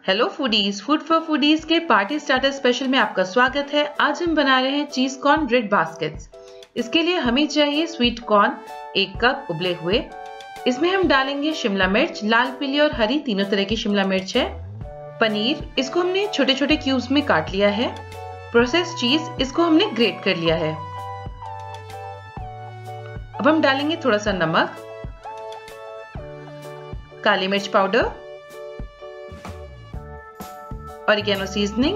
Hello foodies, food for foodies के party starter special में आपका स्वागत है। आज हम बना रहे हैं चीज कॉर्न ब्रेड बास्केट्स। इसके लिए हमें चाहिए स्वीट कॉर्न 1 कप उबले हुए। इसमें हम डालेंगे शिमला मिर्च, लाल, पीली और हरी तीनों तरह की शिमला मिर्च है। पनीर, इसको हमने छोटे छोटे क्यूब्स में काट लिया है। प्रोसेस्ड चीज, इसको हमने ग्रेट कर लिया है। अब हम डालेंगे थोड़ा सा नमक, काली मिर्च पाउडर, ऑरिगेनो सीजनिंग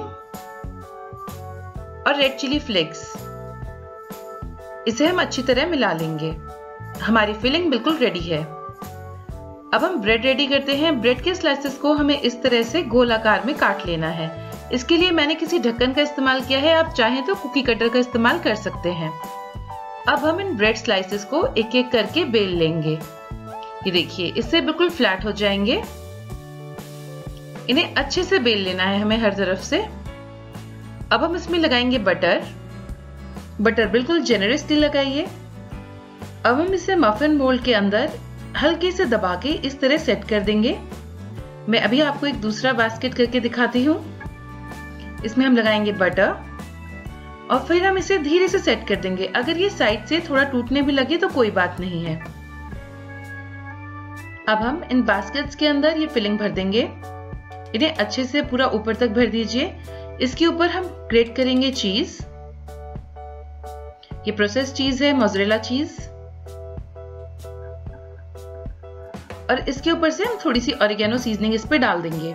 और रेड चिली फ्लेक्स। इसे हम अच्छी तरह मिला लेंगे। हमारी फिलिंग बिल्कुल रेडी है। अब हम ब्रेड रेडी करते हैं। ब्रेड के स्लाइसेस को हमें इस तरह से गोल आकार में काट लेना है। इसके लिए मैंने किसी ढक्कन का इस्तेमाल किया है, आप चाहें तो कुकी कटर का इस्तेमाल कर सकते हैं। अब हम इन ब्रेड स्लाइसेस को एक एक करके बेल लेंगे। ये देखिए, इससे बिल्कुल फ्लैट हो जाएंगे। इन्हें अच्छे से बेल लेना है हमें हर तरफ से। अब हम इसमें लगाएंगे बटर। बटर बिल्कुल जेनरसली लगाइए। अब हम इसे मफिन मोल्ड के अंदर हल्के से दबा के इस तरह सेट कर देंगे। मैं अभी आपको एक दूसरा बास्केट करके दिखाती हूँ। इसमें हम लगाएंगे बटर और फिर हम इसे धीरे से सेट कर देंगे। अगर ये साइड से थोड़ा टूटने भी लगे तो कोई बात नहीं है। अब हम इन बास्केट्स के अंदर ये फिलिंग भर देंगे। इन्हें अच्छे से पूरा ऊपर तक भर दीजिए। इसके ऊपर हम ग्रेट करेंगे चीज। ये प्रोसेस्ड चीज है, मोज़रेला चीज। और इसके ऊपर से हम थोड़ी सी ऑरिगेनो सीजनिंग इस पे डाल देंगे।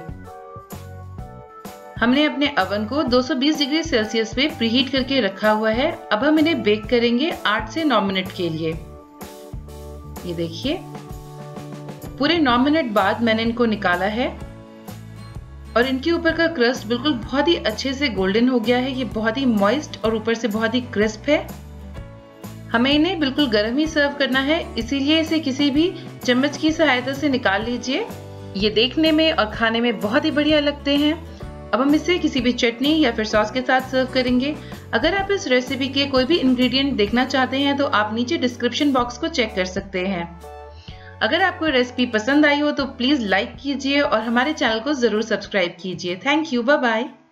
हमने अपने ओवन को 220 डिग्री सेल्सियस पे प्रीहीट करके रखा हुआ है। अब हम इन्हें बेक करेंगे 8 से 9 मिनट के लिए। ये देखिए, पूरे 9 मिनट बाद मैंने इनको निकाला है और इनके ऊपर का क्रस्ट बिल्कुल बहुत ही अच्छे से गोल्डन हो गया है। ये बहुत ही मॉइस्ट और ऊपर से बहुत ही क्रिस्प है। हमें इन्हें बिल्कुल गर्म ही सर्व करना है, इसीलिए इसे किसी भी चम्मच की सहायता से निकाल लीजिए। ये देखने में और खाने में बहुत ही बढ़िया लगते हैं। अब हम इसे किसी भी चटनी या फिर सॉस के साथ सर्व करेंगे। अगर आप इस रेसिपी के कोई भी इंग्रेडिएंट देखना चाहते हैं तो आप नीचे डिस्क्रिप्शन बॉक्स को चेक कर सकते हैं। अगर आपको रेसिपी पसंद आई हो तो प्लीज लाइक कीजिए और हमारे चैनल को जरूर सब्सक्राइब कीजिए। Thank you, bye bye.